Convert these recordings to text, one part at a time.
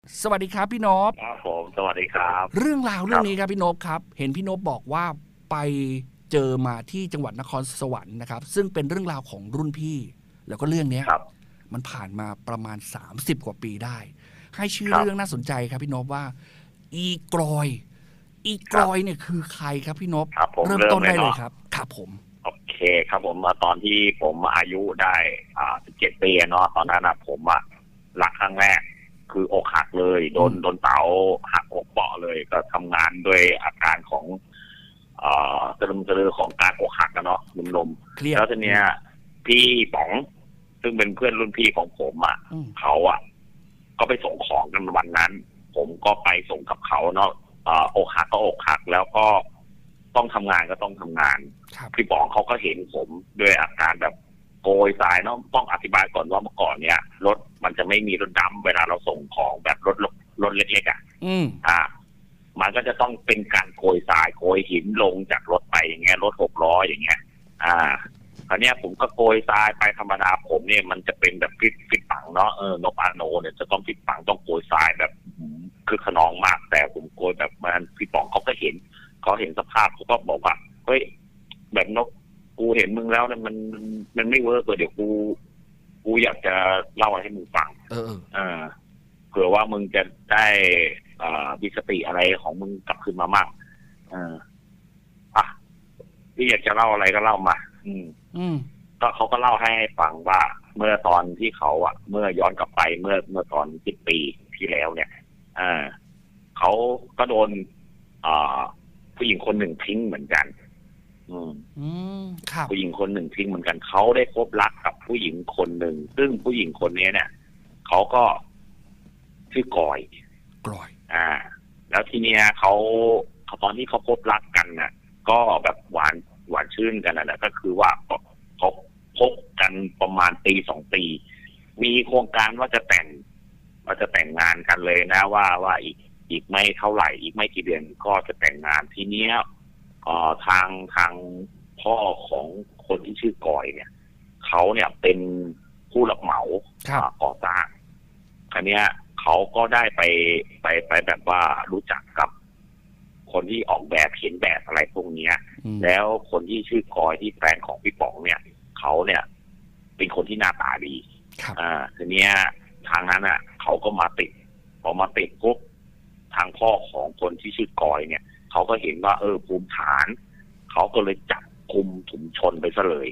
สวัสดีครับพี่นพครับผมสวัสดีครับเรื่องราวเรื่องนี้ครับพี่นพครับเห็นพี่นพบอกว่าไปเจอมาที่จังหวัดนครสวรรค์นะครับซึ่งเป็นเรื่องราวของรุ่นพี่แล้วก็เรื่องนี้ครับมันผ่านมาประมาณ30กว่าปีได้ให้ชื่อครับเรื่องน่าสนใจครับพี่นพว่าอีกรอยอีกครับรอยเนี่ยคือใครครับพี่นพครับผมเริ่มต้นเริ่มเลยเนาะได้เลยครับครับผมโอเคครับผมตอนที่ผมอายุได้17 ปีเนาะตอนนั้นผมรักครั้งแรกคืออกหักเลยโดนเต๋าหักอกเปาะเลยก็ทำงานด้วยอาการของตะลึมของการอกหักกันเนาะลมๆแล้วทีเนี้ยพี่ป๋องซึ่งเป็นเพื่อนรุ่นพี่ของผมเขาก็ไปส่งของกันวันนั้นผมก็ไปส่งกับเขาเนาะอกหักก็อกหักแล้วก็ต้องทำงานก็ต้องทำงานพี่ป๋องเขาก็เห็นผมด้วยอาการแบบโกยทรายเนาะต้องอธิบายก่อนว่าเมื่อก่อนเนี้ยรถมันจะไม่มีรถดำเวลาเราส่งของแบบรถเล็กๆมันก็จะต้องเป็นการโกยทรายโกยหินลงจากรถไปอย่างเงี้ยรถ6 ล้ออย่างเงี้ยคราวนี้ผมก็โกยทรายไปธรรมดาผมเนี่ยมันจะเป็นแบบฟิตปังเนาะนกอาโนเนี่ยจะต้องฟิตปังต้องโกยทรายแบบคือขนองมากแต่ผมโกยแบบมันพี่ป๋องเขาก็เห็นสภาพเขาก็บอกว่าเฮ้ยแบบนกกูเห็นมึงแล้วเนี่ยมันไม่เวิร์กเลยเดี๋ยวกูอยากจะเล่าอะไรให้มึงฟังเผื่อว่ามึงจะได้มีสติอะไรของมึงกลับคืนมามากพี่อยากจะเล่าอะไรก็เล่ามาก็เขาก็เล่าให้ฟังว่าเมื่อตอนที่เขาเมื่อย้อนกลับไปเมื่อตอน10 ปีที่แล้วเนี่ยเขาก็โดนผู้หญิงคนหนึ่งทิ้งเหมือนกันผู้หญิงคนหนึ่งทิ้งเหมือนกันเขาได้พบรักกับผู้หญิงคนหนึ่งซึ่งผู้หญิงคนนี้เนี่ยเขาก็ชื่อกอยแล้วทีเนี้ยเขาตอนที่เขาพบรักกันน่ะก็แบบหวานชื่นกันนะก็คือว่าเขาพบกันประมาณปี2 ปีมีโครงการว่าจะแต่งงานกันเลยนะว่าอีกไม่เท่าไหร่อีกไม่กี่เดือนก็จะแต่งงานทีเนี้ยทางพ่อของคนที่ชื่อกอยเนี่ยเขาเนี่ยเป็นผู้รับเหมาก่อสร้างคราวเนี้ยเขาก็ได้ไปแบบว่ารู้จักกับคนที่ออกแบบเขียนแบบอะไรพวกนี้แล้วคนที่ชื่อกอยที่แฟนของพี่ป๋องเนี่ยเขาเนี่ยเป็นคนที่หน้าตาดีทีเนี้ยทางนั้นเขาก็มาติดพอมาติดปุ๊บทางพ่อของคนที่ชื่อกอยเนี่ยเขาก็เห็นว่าภูมิฐานเขาก็เลยจับกุมถุมชนไปซะเลย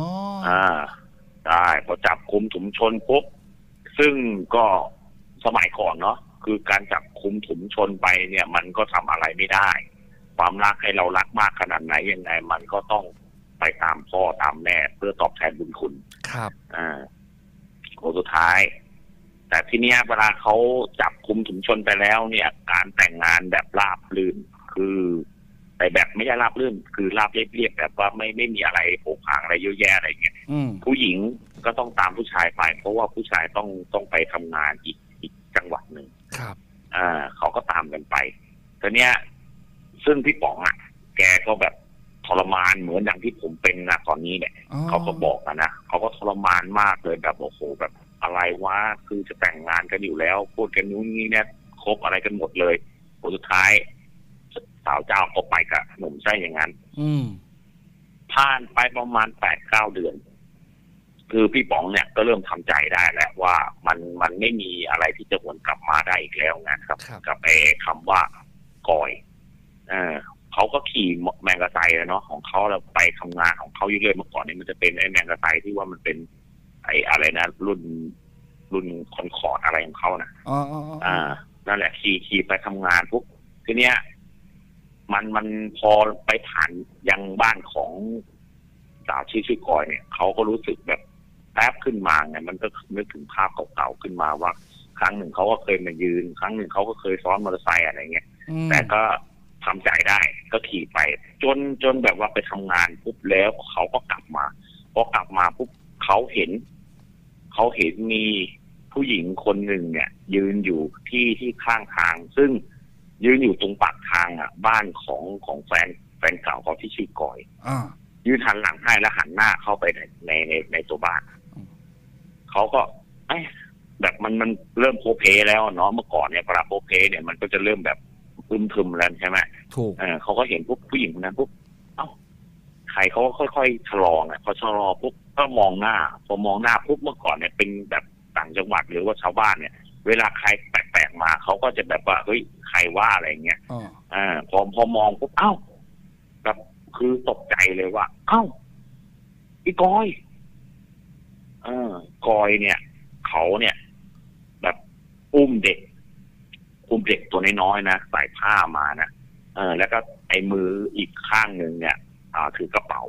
ได้พอจับกุมถุมชนปุ๊บซึ่งก็สมัยก่อนเนาะคือการจับคุมถุมชนไปเนี่ยมันก็ทำอะไรไม่ได้ความรักให้เรารักมากขนาดไหนยังไงมันก็ต้องไปตามพ่อตามแม่เพื่อตอบแทนบุญคุณครับคนสุดท้ายแต่ทีเนี้ยเวลาเขาจับคุมถุมชนไปแล้วเนี่ยการแต่งงานแบบราบรื่นคือแต่แบบไม่ใช่ราบรื่นคือราบเรียบแบบว่าไม่มีอะไรโผล่ผางอะไรเยอะแยะอะไรเงี้ยผู้หญิงก็ต้องตามผู้ชายไปเพราะว่าผู้ชายต้องไปทำงานอีกจังหวัดหนึ่งครับเขาก็ตามกันไปทีเนี้ยซึ่งพี่ป๋องแกก็แบบทรมานเหมือนอย่างที่ผมเป็นนะตอนนี้เนี่ยเขาก็บอกนะเขาก็ทรมานมากเลยแบบโอ้โหแบบอะไรวะคือจะแต่งงานกันอยู่แล้วพูดกันนู้นนี้เนี่ยคบอะไรกันหมดเลยผลสุดท้ายสาวเจ้าก็ไปกับหนุ่มใช่อย่างนั้นผ่านไปประมาณ8-9 เดือนคือพี่ป๋องเนี่ยก็เริ่มทำใจได้แหละว่ามันไม่มีอะไรที่จะวนกลับมาได้อีกแล้วนะครับกับไอ้คำว่ากอยเขาก็ขี่แมงกะไซเนาะของเขาแล้วไปทำงานของเขาอยู่เลยเมื่อก่อนนี้มันจะเป็นไอ้แมงกะไซที่ว่ามันเป็นไอ้อะไรนะรุ่นคอนคอร์ดอะไรของเขานะนั่นแหละขี่ไปทำงานปุ๊บทีเนี้ยมันพอไปผ่านยังบ้านของสาวชื่อกอยเนี่ยเขาก็รู้สึกแบบแป๊บขึ้นมาไงมันก็นึกถึงภาพเก่าๆขึ้นมาว่าครั้งหนึ่งเขาก็เคยมายืนครั้งหนึ่งเขาก็เคยซ้อนมอเตอร์ไซค์อะไรเงี้ยแต่ก็ทำใจได้ก็ขี่ไปจนแบบว่าไปทำงานปุ๊บแล้วเขาก็กลับมาพอกลับมาปุ๊บเขาเห็นมีผู้หญิงคนหนึ่งเนี่ยยืนอยู่ที่ข้างทางซึ่งยืนอยู่ตรงปากทางบ้านของแฟนเก่าเขาที่ชื่อกอยยืนหันหลังให้แล้วหันหน้าเข้าไปในตัวบ้านเขาก็แบบมันเริ่มโพเพแล้วเนาะเมื่อก่อนเนี่ยปลาโพเพเนี่ยมันก็จะเริ่มแบบอึมครึมแล้วใช่ไหมถูกเขาก็เห็นผู้หญิงคนนั้นปุ๊บเอ้าใครเขาก็ค่อยๆชะลอพอชะลอปุ๊บก็มองหน้าพอมองหน้าปุ๊บเมื่อก่อนเนี่ยเป็นแบบต่างจังหวัดหรือว่าชาวบ้านเนี่ยเวลาใครแปลกๆมาเขาก็จะแบบว่าเฮ้ยใครว่าอะไรเงี้ยพอมองปุ๊บเอ้าแบบคือตกใจเลยว่าเอ้าอีกอยกอยเนี่ยเขาเนี่ยแบบอุ้มเด็กตัวน้อยๆนะใส่ผ้ามานะแล้วก็ไอ้มืออีกข้างหนึ่งเนี่ยถือกระเป๋า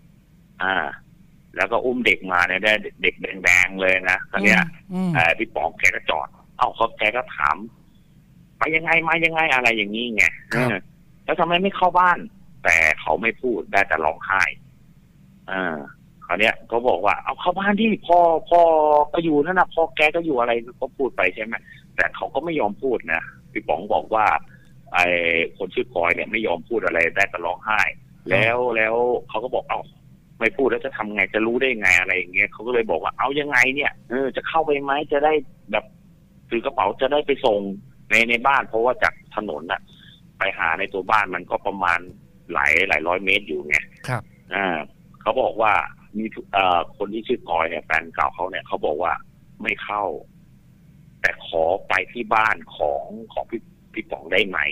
แล้วก็อุ้มเด็กมาเนี่ยได้เด็กแดงๆเลยนะตอนเนี้ยพี่ป๋องแกก็จอดแกก็ถามไปยังไงมายังไงอะไรอย่างนี้ไงแล้วทำไมไม่เข้าบ้านแต่เขาไม่พูดได้แต่ร้องไห้เขาเนี้ยเขาบอกว่าเอาเข้าบ้านที่พ่อก็อยู่นั่นนะพ่อแกก็อยู่อะไรก็พูดไปใช่ไหมแต่เขาก็ไม่ยอมพูดนะพี่ป๋องบอกว่าไอ้คนชื่อกอยเนี่ยไม่ยอมพูดอะไรได้แต่ร้องไห้แล้วเขาก็บอกไม่พูดแล้วจะทำไงจะรู้ได้ไงอะไรอย่างเงี้ยเขาก็เลยบอกว่าเอายังไงเนี่ยจะเข้าไปไหมจะได้แบบถือกระเป๋าจะได้ไปส่งในบ้านเพราะว่าจากถนนน่ะไปหาในตัวบ้านมันก็ประมาณหลายร้อยเมตรอยู่ไงครับเขาบอกว่ามีคนที่ชื่อกอยเนี่ยแฟนเก่าเขาเนี่ยเขาบอกว่าไม่เข้าแต่ขอไปที่บ้านของพี่ป๋องได้ไหม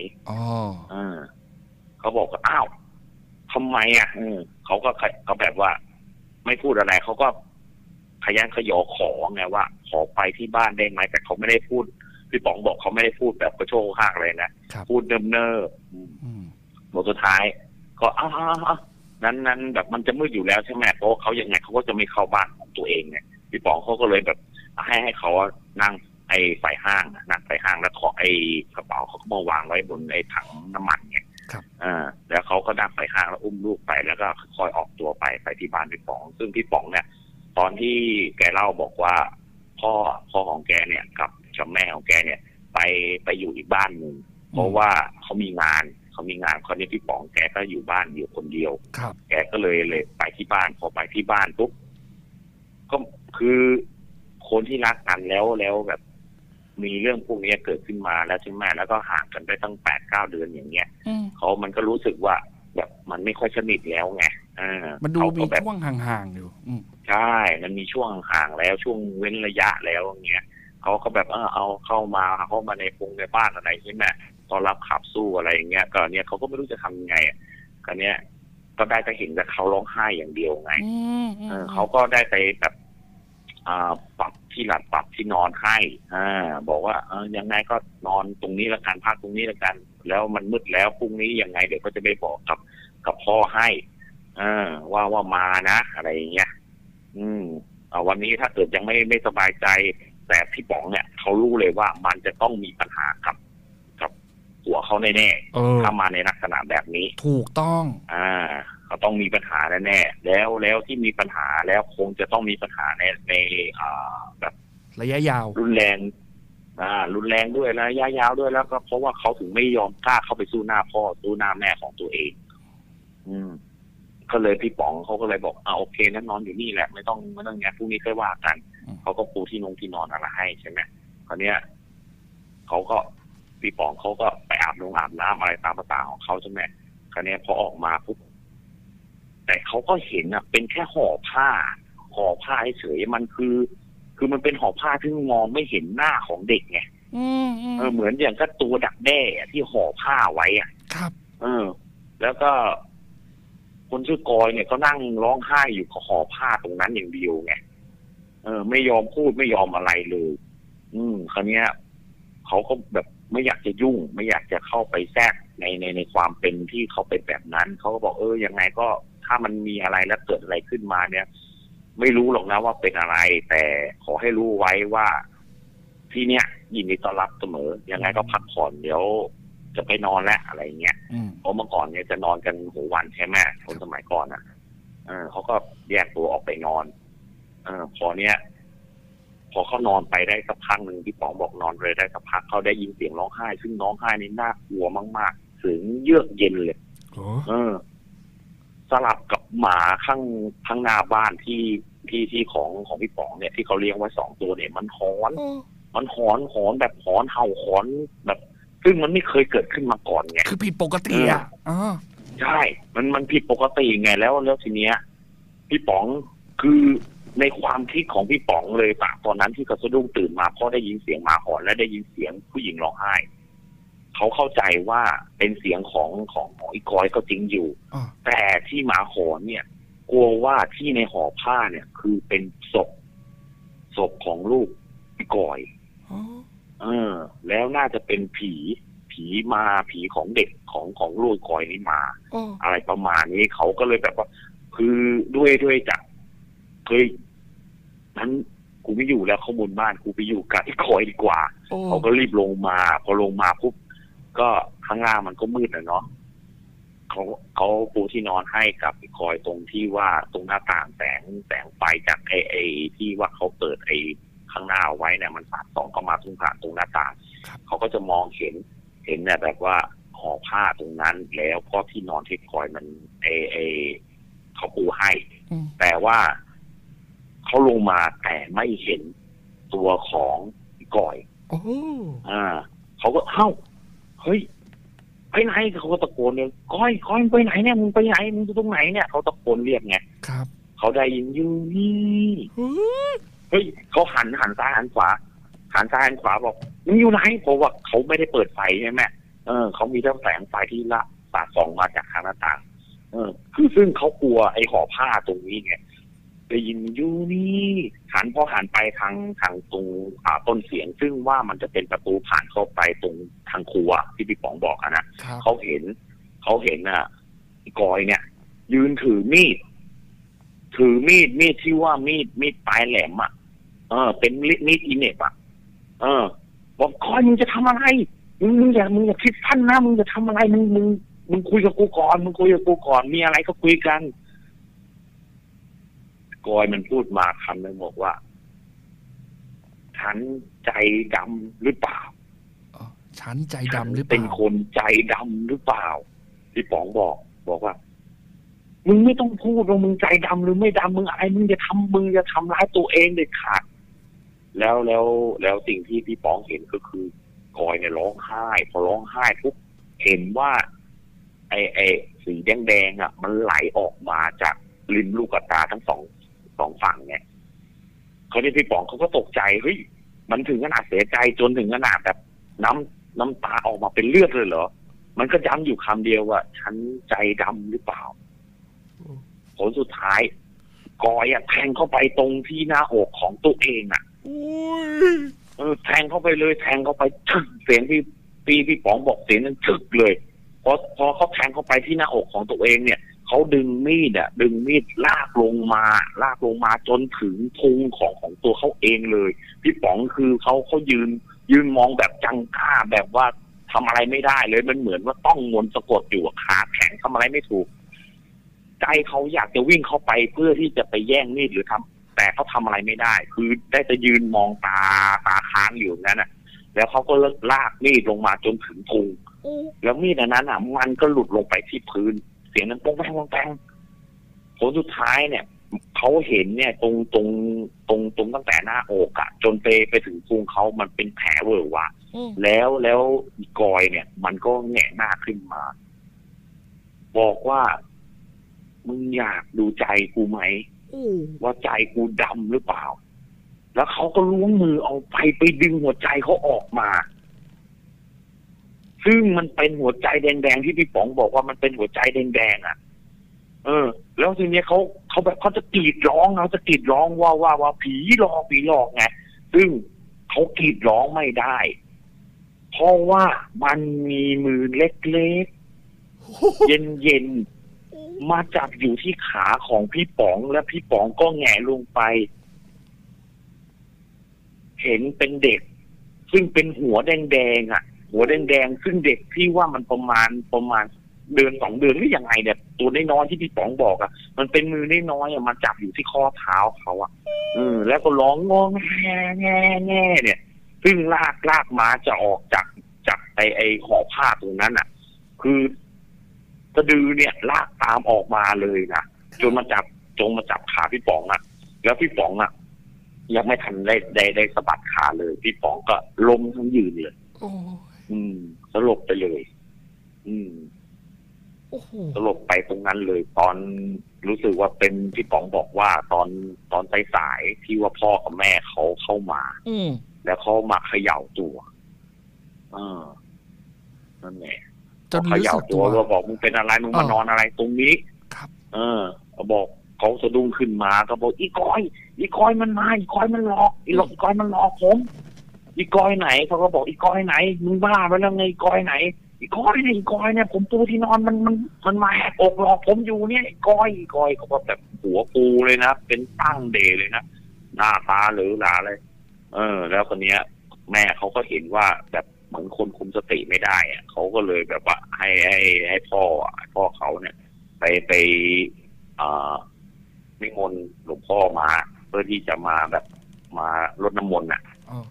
เขาบอกว่าอ้าวทำไมเขาก็แบบว่าไม่พูดอะไรเขาก็ขยันขยอขอไงว่าขอไปที่บ้านได้ไหมแต่เขาไม่ได้พูดพี่ป๋องบอกเขาไม่ได้พูดแบบกระโชกห้างเลยนะพูดเนิบๆบทสุดท้ายก็นั้นแบบมันจะมืดอยู่แล้วใช่ไหมเพราะเขายังไงเขาก็จะไม่เข้าบ้านของตัวเองไงพี่ป๋องเขาก็เลยแบบให้เขานั่งไอ้ไฟห้างนั่งไฟห้างแล้วขอไอ้กระเป๋าเขาก็มาวางไว้บนไอ้ถังน้ำมันไงแล้วเขาก็นั่งไฟห้างแล้วอุ้มลูกไปแล้วก็ค่อยออกตัวไปที่บ้านพี่ป๋องซึ่งพี่ป๋องเนี่ยตอนที่แกเล่าบอกว่าพ่อของแกเนี่ยกับแม่ของแกเนี่ยไปอยู่อีกบ้านหนึ่งเพราะว่าเขามีงานคนนี้พี่ป๋องแกก็อยู่บ้านอยู่คนเดียวแกก็เลยไปที่บ้านพอไปที่บ้านปุ๊บก็คือคนที่รักกันแล้วแบบมีเรื่องพวกนี้เกิดขึ้นมาแล้วใช่ไหมแล้วก็ห่างกันไปตั้ง8-9 เดือนอย่างเงี้ยมันก็รู้สึกว่าแบบมันไม่ค่อยสนิทแล้วไงมันดูมีช่วงห่างๆอยู่ใช่มันมีช่วงห่างแล้วช่วงเว้นระยะแล้วอย่างเงี้ยเขาก็แบบเอาเข้ามาในบ้านอะไรใช่ไหมตอนรับขับสู้อะไรอย่างเงี้ยก็เนี่ยเขาก็ไม่รู้จะทำยังไงก็เนี่ยก็ได้แต่เห็นแต่เขาร้องไห้อย่างเดียวไงเขาก็ได้ไปแบบปรับที่หลับปรับที่นอนให้บอกว่ายังไงก็นอนตรงนี้ละกันพักตรงนี้ละกันแล้วมันมืดแล้วพรุ่งนี้ยังไงเดี๋ยวก็จะไปบอกกับพ่อให้ว่ามานะอะไรอย่างเงี้ยวันนี้ถ้าเกิดยังไม่สบายใจแต่พี่ป๋องเนี่ยเขารู้เลยว่ามันจะต้องมีปัญหากับหัวเขาแน่ๆถ้ามาในลักษณะแบบนี้ถูกต้องเขาต้องมีปัญหาแน่ๆแล้วที่มีปัญหาแล้วคงจะต้องมีปัญหาในแบบระยะยาวรุนแรงด้วยระยะยาวด้วยแล้วก็เพราะว่าเขาถึงไม่ยอมกล้าเข้าไปสู้หน้าพ่อสู้หน้าแม่ของตัวเองก็เลยพี่ป๋องเขาก็เลยบอกโอเคนั้นนอนอยู่นี่แหละไม่ต้องงานพรุ่งนี้ค่อยว่ากันเขาก็ปูที่นอนอะไรให้ใช่ไหมคราวเนี้ยเขาก็พี่ป๋องเขาก็ไปอาบน้ำอะไรตามภาษาของเขาใช่ไหมคราวเนี้ยพอออกมาปุ๊บแต่เขาก็เห็นเป็นแค่ห่อผ้าเฉยมันคือมันเป็นห่อผ้าที่มองไม่เห็นหน้าของเด็กไงเหมือนอย่างก็ตัวดักแด้ที่ห่อผ้าไว้ครับแล้วก็คนชื่อกอยเนี่ยก็นั่งร้องไห้อยู่กับห่อผ้าตรงนั้นอย่างเดียวไงไม่ยอมพูดไม่ยอมอะไรเลยคราวเนี้ยเขาก็แบบไม่อยากจะยุ่งไม่อยากจะเข้าไปแทรกในความเป็นที่เขาเป็นแบบนั้นเขาก็บอกยังไงก็ถ้ามันมีอะไรแล้วเกิดอะไรขึ้นมาเนี่ยไม่รู้หรอกนะว่าเป็นอะไรแต่ขอให้รู้ไว้ว่าที่เนี้ยยินดีต้อนรับเสมอยังไงก็พักผ่อนเดี๋ยวจะไปนอนแล้วอะไรเงี้ยเพราะเมื่อก่อนเนี่ยจะนอนกันหัววันใช่ไหมคนสมัยก่อนเขาก็แยกตัวออกไปนอนพอเขานอนไปได้สักพักหนึ่งที่ป๋องบอกนอนเลยได้สักพักเขาได้ยินเสียงร้องไห้ซึ่งร้องไห้นี่น่ากลัวมากๆถึงเยือกเย็นเลยสลับกับหมาข้างหน้าบ้านที่ที่ของพี่ป๋องเนี่ยที่เขาเลี้ยงไว้2 ตัวเนี่ยมันหอนแบบหอนเห่าหอนแบบซึ่งมันไม่เคยเกิดขึ้นมาก่อนไงคือผิดปกติอ่ะใช่มันผิดปกติไงแล้วทีเนี้ยพี่ป๋องคือในความคิดของพี่ป๋องเลยปะตอนนั้นที่เขาสะดุ้งตื่นมาเพราะได้ยินเสียงหมาหอนและได้ยินเสียงผู้หญิงร้องไห้เขาเข้าใจว่าเป็นเสียงของอีกอยก็จริงอยู่แต่ที่หมาหอนเนี่ยกลัวว่าที่ในห่อผ้าเนี่ยคือเป็นศพของลูกอีกอยแล้วน่าจะเป็นผีของเด็กของลูกอีกอยนี่มาอะไรประมาณนี้เขาก็เลยแบบว่าคือด้วยจากเคยนั้นกูไม่อยู่แล้วข้อมูลบ้านกูไปอยู่กับอีกอยดีกว่าเขาก็รีบลงมาพอลงมาปุ๊บก็ข้างล่างมันก็มืดเนาะเขาปูที่นอนให้กับอีกอยตรงที่ว่าตรงหน้าต่างแสงไฟจากไอ้ที่ว่าเขาเปิดไอ้ข้างหน้าไว้เนี่ยมันสาดส่องเข้ามาตรงผ่านตรงหน้าต่างเขาก็จะมองเห็นเนี่ยแบบว่าห่อผ้าตรงนั้นแล้วก็ที่นอนที่คอยมันเขาปูให้แต่ว่าเขาลงมาแต่ไม่เห็นตัวของก่อยเขาก็เฮ้ยไปไหนเขาก็ตะโกนเลยก้อยไปไหนเนี่ยมึงไปไหนมึงอยู่ตรงไหนเนี่ยเขาตะโกนเรียกไงครับเขาได้ยินอยู่นี่เฮ้ยเขาหันซ้ายหันขวาบอกมึงอยู่ไหนเพราะว่าเขาไม่ได้เปิดไฟใช่ไหมเขามีแต่แสงไฟที่ละสาดส่องมาจากทางหน้าต่างคือซึ่งเขากลัวไอ้ห่อผ้าตรงนี้ไงได้ยินอยู่นี่หันไปทางตรงต้นเสียงซึ่งว่ามันจะเป็นประตูผ่านเข้าไปตรงทางครัวที่พี่ป๋องบอกนะเขาเห็นกอยเนี่ยยืนถือมีดที่ว่ามีดปลายแหลมเป็นมีดอิเนปบอกกอยมึงจะทำอะไรมึงอย่าคิดสั้นนะมึงจะทำอะไรมึงคุยกับกูก่อนมีอะไรก็คุยกันกอยมันพูดมาคำนึงบอกว่าฉันใจดำหรือเปล่าฉันใจดำหรือเปล่าเป็นคนใจดำหรือเปล่าพี่ป๋องบอกว่ามึงไม่ต้องพูดว่ามึงใจดำหรือไม่ดำมึงอะไรมึงจะทำร้ายตัวเองเด็ดขาดแล้วสิ่งที่พี่ป๋องเห็นก็คือกอยเนี่ยร้องไห้พอร้องไห้ปุ๊บเห็นว่าไอ้สีแดงๆมันไหลออกมาจากริมลูกตาทั้งสองฝั่งเนี่ยเขาที่พี่ป๋องเขาก็ตกใจเฮ้ยมันถึงขนาดเสียใจจนถึงขนาดแบบน้ำตาออกมาเป็นเลือดเลยเหรอมันก็ย้ำอยู่คำเดียวว่าฉันใจดำหรือเปล่าผลสุดท้ายกอยแทงเข้าไปตรงที่หน้าอกของตัวเองแทงเข้าไปเลยแทงเข้าไปชึกเสียงพี่ป๋องบอกเสียงนั้นชึกเลยพอเขาแทงเข้าไปที่หน้าอกของตัวเองเนี่ยเขาดึงมีดลากลงมาจนถึงพุงของตัวเขาเองเลยพี่ป๋องคือเขายืนมองแบบจังก้าแบบว่าทำอะไรไม่ได้เลยมันเหมือนว่าต้องมนต์สะกดอยู่ขาแข็งทำอะไรไม่ถูกใจเขาอยากจะวิ่งเข้าไปเพื่อที่จะไปแย่งมีดหรือแต่เขาทำอะไรไม่ได้คือได้แต่ยืนมองตาค้างอยู่นั่นแล้วเขาก็ลากมีดลงมาจนถึงพุงแล้วมีดนั้นมันก็หลุดลงไปที่พื้นเสียงนั้นป้องแป้งผลสุดท้ายเนี่ยเขาเห็นเนี่ยตรงตั้งแต่หน้าอกจนไปถึงพุงเขามันเป็นแผลเวอะหวะแล้วกอยเนี่ยมันก็แหงหน้าขึ้นมาบอกว่ามึงอยากดูใจกูไหมว่าใจกูดำหรือเปล่าแล้วเขาก็ล้วงมือเอาไปดึงหัวใจเขาออกมาซึ่งมันเป็นหัวใจแดงๆที่พี่ป๋องบอกว่ามันเป็นหัวใจแดงๆแล้วทีนี้เขาแบบเขาจะกรีดร้องว่าผีหลอกไงซึ่งเขากรีดร้องไม่ได้เพราะว่ามันมีมือเล็กๆเย็นๆมาจับอยู่ที่ขาของพี่ป๋องและพี่ป๋องก็แหงลงไปเห็นเป็นเด็กซึ่งเป็นหัวแดงๆหัวแดงๆซึ่งเด็กที่ว่ามันประมาณเดือน2 เดือนหรือยังไงเนี่ยตัวน้อยๆที่พี่ป๋องบอกมันเป็นมือน้อยๆมาจับอยู่ที่ข้อเท้าเขาแล้วก็ร้องงอแง่เนี่ยซึ่งลากมาจะออกจากไอ้ห่อผ้าตรงนั้นคือสะดือเนี่ยลากตามออกมาเลยนะจนมาจับขาพี่ป๋องแล้วพี่ป๋องอ่ะยังไม่ทันได้สะบัดขาเลยพี่ป๋องก็ล้มทั้งยืนเลยโอ้สลบไปเลยโอ้โหสลบไปตรงนั้นเลยตอนรู้สึกว่าเป็นพี่ป๋องบอกว่าตอนสายๆที่ว่าพ่อกับแม่เขาเข้ามาแล้วเขามาเขย่าตัวนั่นแหละจนรู้สึกตัวก็บอกมึงเป็นอะไรมึงมานอนอะไรตรงนี้ครับบอกเขาสะดุ้งขึ้นมาก็บอกอีกอยมันมาอีกอยมันหลอกอีกอยมันหลอกผมอีกอยไหนเขาก็บอกอีกอยไหนมึงบ้าไปแล้วไงอีกอยไหนอีกอยเนี่ยผมปูที่นอนมันมาแหกอกหลอกผมอยู่เนี่ยอีกอยเขาก็แบบหัวปูเลยนะเป็นตั้งเดเลยนะหน้าตาหรือหลาเลยแล้วคนเนี้ยแม่เขาก็เห็นว่าแบบเหมือนคนคุมสติไม่ได้อะเขาก็เลยแบบว่าให้พ่อเขาเนี่ยไปนิมนต์หลวงพ่อมาเพื่อที่จะมาแบบมารดน้ำมนต์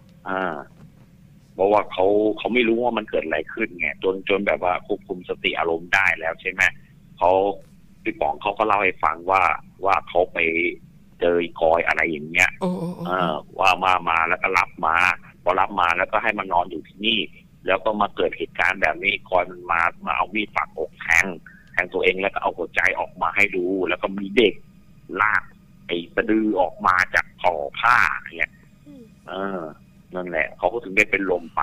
เพราะว่าเขาไม่รู้ว่ามันเกิดอะไรขึ้นไงจนแบบว่าควบคุมสติอารมณ์ได้แล้วใช่ไหมพี่ป๋องเขาก็เล่าให้ฟังว่าเขาไปเจอกอยอะไรอย่างเงี้ยว่ามาแล้วก็รับมาพอรับมาแล้วก็ให้มันนอนอยู่ที่นี่แล้วก็มาเกิดเหตุการณ์แบบนี้กอยมันมาเอามีดปักอกแทงตัวเองแล้วก็เอาหัวใจออกมาให้ดูแล้วก็มีเด็กลากไอ้สะดือออกมาจากห่อผ้าเนี่ยนั่นแหละเขาก็ถึงได้เป็นลมไป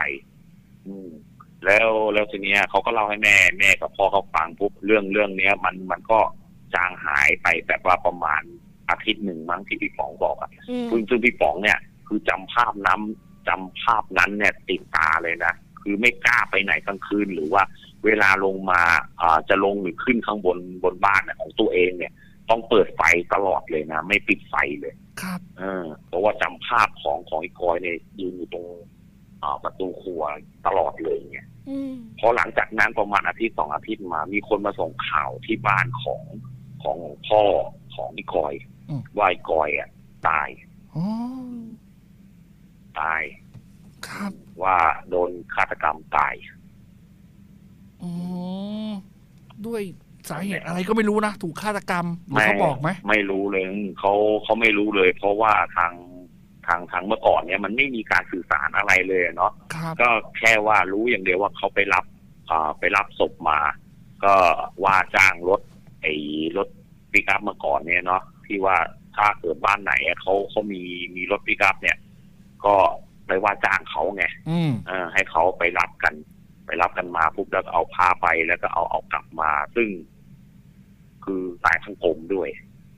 แล้วทีเนี้ยเขาก็เล่าให้แม่กับพ่อเขาฟังปุ๊บเรื่องเนี้ยมันก็จางหายไปแบบว่าประมาณอาทิตย์หนึ่งมั้งที่พี่ป๋องบอกอ่ะซึ่งพี่ป๋องเนี่ยคือจำภาพนั้นเนี่ยติดตาเลยนะคือไม่กล้าไปไหนกลางคืนหรือว่าเวลาลงมาจะลงหรือขึ้นข้างบนบ้านของตัวเองเนี่ยต้องเปิดไฟตลอดเลยนะไม่ปิดไฟเลยครับเพราะว่าจำภาพของอีกอยเนี่ยยืนอยู่ตรงประตูครัวตลอดเลยเนี่ยพอหลังจากนั้นประมาณอาทิตย์2 อาทิตย์มามีคนมาส่งข่าวที่บ้านของพ่อของอีกอยว่าอีกอยอ่ะตายครับว่าโดนฆาตกรรมตายด้วยสาเหตุอะไรก็ไม่รู้นะถูกฆาตกรรมหรือเขาบอกไหมไม่รู้เลยเขาไม่รู้เลยเพราะว่าทางเมื่อก่อนเนี่ยมันไม่มีการสื่อสารอะไรเลยเนาะก็แค่ว่ารู้อย่างเดียวว่าเขาไปรับศพมาก็ว่าจ้างรถปิกอัพเมื่อก่อนเนี่ยเนาะที่ว่าถ้าเกิดบ้านไหนเขามีรถปิกอัพเนี่ยก็ไปว่าจ้างเขาไงให้เขาไปรับกันมาปุ๊บแล้วก็เอาพาไปแล้วก็เอากลับมาซึ่งคือตายทั้งกลมด้วย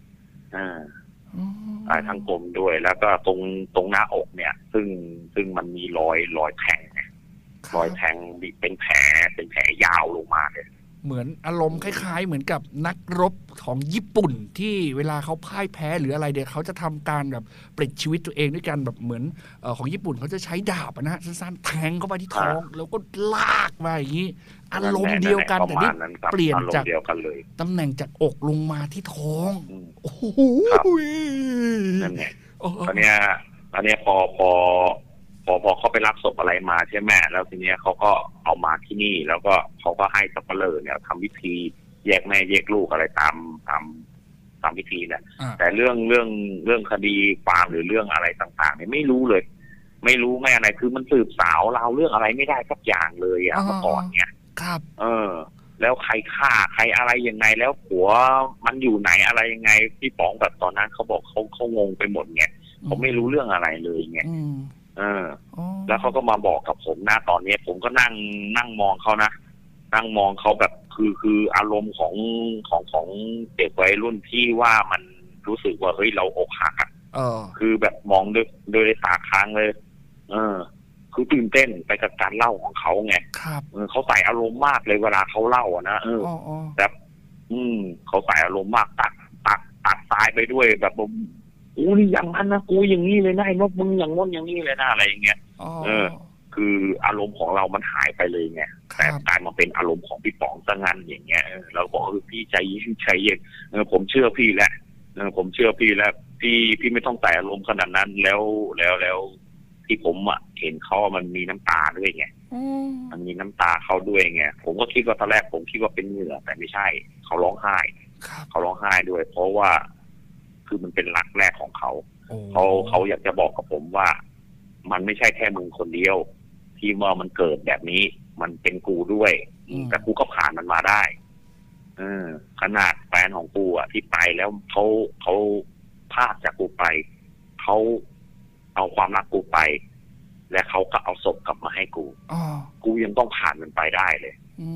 ตายทั้งกลมด้วยแล้วก็ตรงหน้าอกเนี่ยซึ่งมันมีรอยแทงรอยแทงเป็นแผลยาวลงมาเลยเหมือนอารมณ์คล้ายๆเหมือนกับนักรบของญี่ปุ่นที่เวลาเขาพ่ายแพ้หรืออะไรเดี๋ยวเขาจะทำการแบบปลิดชีวิตตัวเองด้วยกันแบบเหมือนของญี่ปุ่นเขาจะใช้ดาบนะสั้นๆแทงเข้าไปที่ท้องแล้วก็ลากมาอย่างนี้อารมณ์เดียวกันแต่นี่เปลี่ยนจากตำแหน่งจากอกลงมาที่ท้องโอ้โหนั่นไงตอนเนี้ยพอเขาไปรับศพอะไรมาใช่ไหมแล้วทีเนี้ยเขาก็เอามาที่นี่แล้วก็เขาก็ให้สับปะเลอเนี่ยทำพิธีแยกแม่แยกลูกอะไรตามพิธีเนี่ยแต่เรื่องคดีความหรือเรื่องอะไรต่างๆเนี่ยไม่รู้เลยไม่รู้ไม่อะไรคือมันสืบสาวเราเรื่องอะไรไม่ได้สักอย่างเลยเมื่อก่อนเนี่ยครับแล้วใครฆ่าใครอะไรยังไงแล้วผัวมันอยู่ไหนอะไรยังไงพี่ป๋องแบบตอนนั้นเขาบอกเขางงไปหมดไงเขาไม่รู้เรื่องอะไรเลยไงแล้วเขาก็มาบอกกับผมนะตอนนี้ผมก็นั่งมองเขานะนั่งมองเขาแบบคืออารมณ์ของเด็กวัยรุ่นที่ว่ามันรู้สึกว่าเฮ้ยเราอกหักอ่ะคือแบบมองด้วยตาค้างเลยคือตื่นเต้นไปกับการเล่าของเขาไงเขาใส่อารมณ์มากเลยเวลาเขาเล่านะแบบเขาใส่อารมณ์มากตัดสายไปด้วยแบบกูนี่อย่างนั้นนะกูอย่างนี้เลยนะไอ้นกมึงอย่างง้นอย่างนี้เลยนะอะไรอย่างเงี้ยคืออารมณ์ของเรามันหายไปเลยไงแต่กลายมาเป็นอารมณ์ของพี่ป๋องซะงั้นอย่างเงี้ยเราบอกพี่ใจเย็นผมเชื่อพี่แล้วผมเชื่อพี่แล้วพี่ไม่ต้องใส่อารมณ์ขนาดนั้นแล้วที่ผมเห็นเขามันมีน้ำตาด้วยไงมันมีน้ำตาเขาด้วยไงผมก็คิดว่าตอนแรกผมคิดว่าเป็นเหงื่อแต่ไม่ใช่เขาร้องไห้ด้วยเพราะว่าคือมันเป็นรักแรกของเขาโอ้เขาอยากจะบอกกับผมว่า มันไม่ใช่แค่มึงคนเดียว ที่เมื่อมันเกิดแบบนี้ มันเป็นกูด้วยแต่กูก็ผ่านมันมาได้ขนาดแฟนของกูอ่ะที่ไปแล้วเขาพลาดจากกูไปเขาเอาความรักกูไป และเขาก็เอาศพกลับมาให้กูกูยังต้องผ่านมันไปได้เลย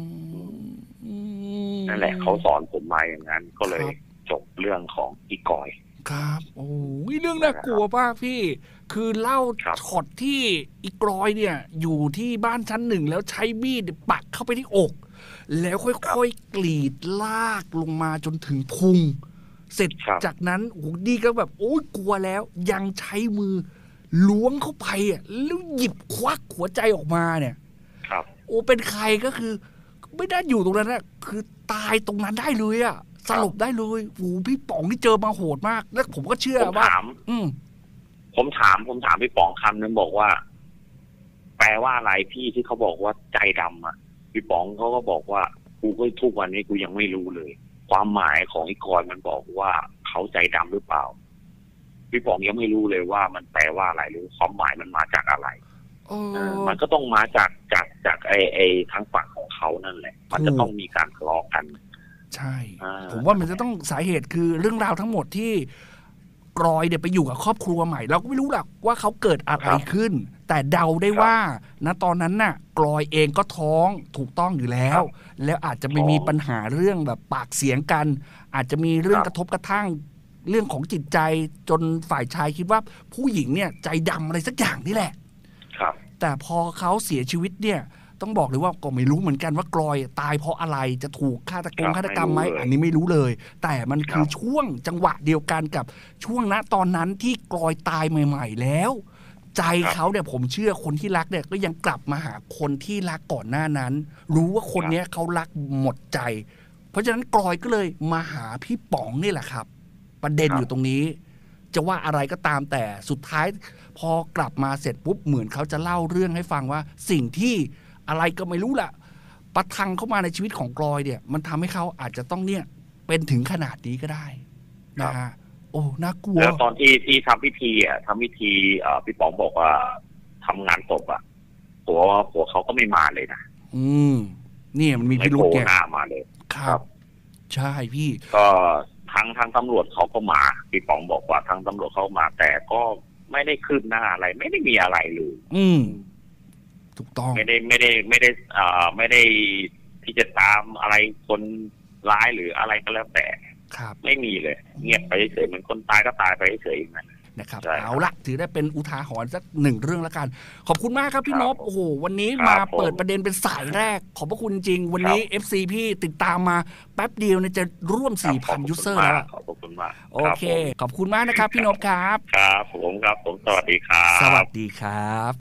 นั่นแหละเขาสอนผมมาอย่างนั้นก็เลยจบเรื่องของอีกอยครับโอ้ยเรื่องน่ากลัวมากพี่คือเล่าช็อตที่อีกอยเนี่ยอยู่ที่บ้านชั้นหนึ่งแล้วใช้มีดปักเข้าไปที่อกแล้วค่อยๆกรีดลากลงมาจนถึงพุงเสร็จจากนั้นโอ้ดีก็แบบโอ้ยกลัวแล้วยังใช้มือล้วงเข้าไปอ่ะแล้วหยิบควักหัวใจออกมาเนี่ยโอ้เป็นใครก็คือไม่ได้อยู่ตรงนั้นนะคือตายตรงนั้นได้เลยอ่ะสลบได้เลยโอ้พี่ป๋องที่เจอมาโหดมากแล้วผมก็เชื่อว่าผมถามพี่ป๋องคำนึงบอกว่าแปลว่าอะไรพี่ที่เขาบอกว่าใจดำอ่ะพี่ป๋องเขาก็บอกว่ากูก็ทุกวันนี้กูยังไม่รู้เลยความหมายของอีกอยมันบอกว่าเขาใจดำหรือเปล่าพี่ป๋องยังไม่รู้เลยว่ามันแปลว่าอะไรหรือความหมายมันมาจากอะไรมันก็ต้องมาจากไอ้ทางฝั่งของเขานั่นแหละมันจะต้องมีการทะเลาะกันใช่ผมว่ามันจะต้องสาเหตุคือเรื่องราวทั้งหมดที่กรอยเนี่ยไปอยู่กับครอบครัวใหม่เราก็ไม่รู้หรอกว่าเขาเกิดอะไรขึ้นแต่เดาได้ว่าณตอนนั้นน่ะกรอยเองก็ท้องถูกต้องอยู่แล้วแล้วอาจจะไม่มีปัญหาเรื่องแบบปากเสียงกันอาจจะมีเรื่องกระทบกระทั่งเรื่องของจิตใจจนฝ่ายชายคิดว่าผู้หญิงเนี่ยใจดำอะไรสักอย่างนี่แหละแต่พอเขาเสียชีวิตเนี่ยต้องบอกเลยว่าก็ไม่รู้เหมือนกันว่ากรอยตายเพราะอะไรจะถูกฆาตกรรมไหมอันนี้ไม่รู้เลยแต่มันคือช่วงจังหวะเดียวกันกับช่วงณตอนนั้นที่กรอยตายใหม่ๆแล้วใจเขาเนี่ยผมเชื่อคนที่รักเนี่ยก็ยังกลับมาหาคนที่รักก่อนหน้านั้นรู้ว่าคนนี้เขารักหมดใจเพราะฉะนั้นกรอยก็เลยมาหาพี่ป๋องนี่แหละครับประเด็นอยู่ตรงนี้จะว่าอะไรก็ตามแต่สุดท้ายพอกลับมาเสร็จปุ๊บเหมือนเขาจะเล่าเรื่องให้ฟังว่าสิ่งที่อะไรก็ไม่รู้ล่ะประทังเข้ามาในชีวิตของกรอยเนี่ยมันทำให้เขาอาจจะต้องเนี่ยเป็นถึงขนาดนี้ก็ได้นะฮะโอ้น่ากลัวแล้วตอนที่ทำพิธีพี่ป๋องบอกว่าทำงานศพผัวเขาก็ไม่มาเลยนะเนี่ยมันมีพิรุธเนี่ยหน้ามาเลยครับใช่พี่ก็ทางตำรวจเขาก็มาพี่ป๋องบอกว่าทางตำรวจเขามาแต่ก็ไม่ได้คืบหน้าอะไรไม่ได้มีอะไรเลยถูกต้องไม่ได้ที่จะตามอะไรคนร้ายหรืออะไรก็แล้วแต่ไม่มีเลยเงียบไปเฉยเหมือนคนตายก็ตายไปเฉยอย่างนั้นนะครับเอาละถือได้เป็นอุทาหรณ์สักหนึ่งเรื่องแล้วกันขอบคุณมากครับพี่นพโอ้โหวันนี้มาเปิดประเด็นเป็นสายแรกขอบพระคุณจริงวันนี้ FC พี่ติดตามมาแป๊บเดียวเนี่ยจะร่วม 4,000 ยูเซอร์แล้วขอบคุณมากโอเคขอบคุณมากนะครับพี่นพครับครับผมสวัสดีครับสวัสดีครับ